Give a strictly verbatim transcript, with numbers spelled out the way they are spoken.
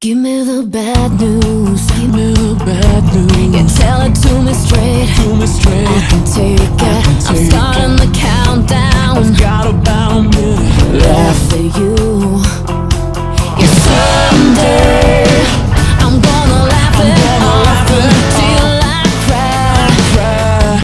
Give me the bad news, give me the bad news. Yeah, tell it to me straight, to me straight. I can take it, can I'm take starting it. The countdown. I've got about a minute left for you.